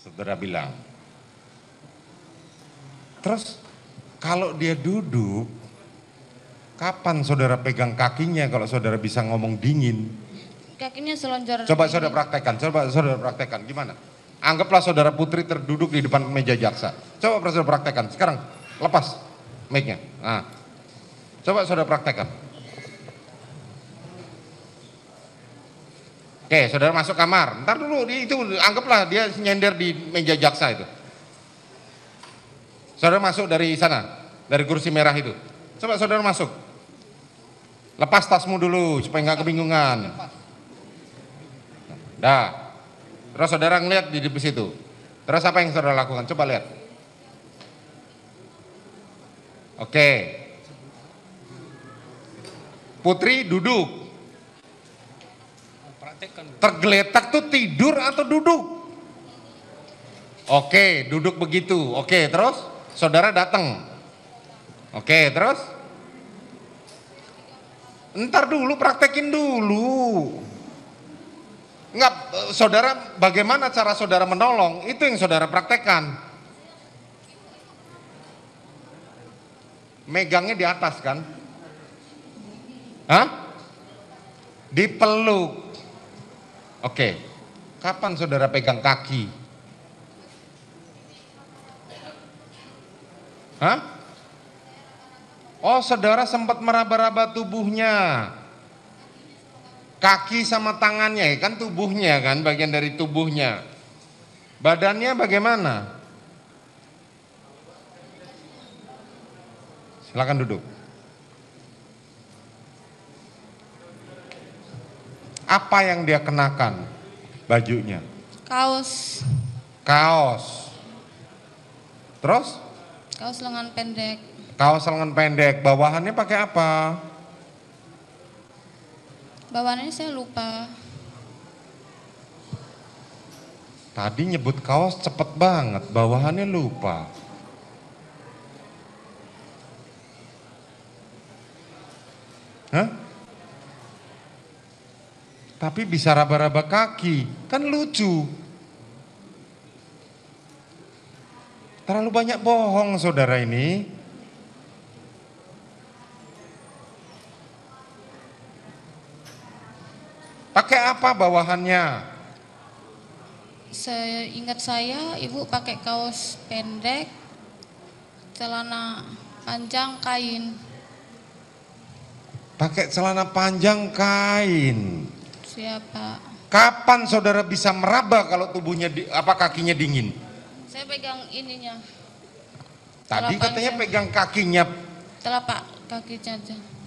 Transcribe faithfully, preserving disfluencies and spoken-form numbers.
Saudara bilang. Terus kalau dia duduk, kapan saudara pegang kakinya kalau saudara bisa ngomong dingin? Kakinya selonjor. Coba saudara praktekkan, coba saudara praktekkan, gimana? Anggaplah saudara Putri terduduk di depan meja jaksa. Coba saudara praktekkan, sekarang lepas mic-nya. Nah, coba saudara praktekkan. Oke, saudara masuk kamar. Ntar dulu, itu anggaplah dia nyender di meja jaksa itu. Saudara masuk dari sana, dari kursi merah itu. Coba saudara masuk. Lepas tasmu dulu supaya nggak kebingungan. Dah. Terus saudara ngeliat di di situ. Terus apa yang saudara lakukan? Coba lihat. Oke. Putri duduk. Tergeletak tuh tidur atau duduk? Oke, duduk begitu. Oke, terus saudara datang. Oke, terus? Ntar dulu, praktekin dulu. Enggak, saudara, bagaimana cara saudara menolong? Itu yang saudara praktekkan. Megangnya di atas kan? Hah? Dipeluk. Oke, kapan saudara pegang kaki? Hah? Oh, saudara sempat meraba-raba tubuhnya. Kaki sama tangannya, kan tubuhnya kan, bagian dari tubuhnya. Badannya bagaimana? Silakan duduk. Apa yang dia kenakan? Bajunya. Kaos. Kaos. Terus? Kaos lengan pendek. Kaos lengan pendek. Bawahannya pakai apa? Bawahannya saya lupa. Tadi nyebut kaos cepet banget. Bawahannya lupa. Hah? Tapi bisa raba-raba kaki, kan lucu. Terlalu banyak bohong saudara ini. Pakai apa bawahannya? Saya ingat saya ibu pakai kaos pendek, celana panjang kain. Pakai celana panjang kain. Siapa? Kapan saudara bisa meraba kalau tubuhnya di, apa kakinya dingin? Saya pegang ininya. Tadi Telapak katanya saya. pegang kakinya. Telapak kaki aja.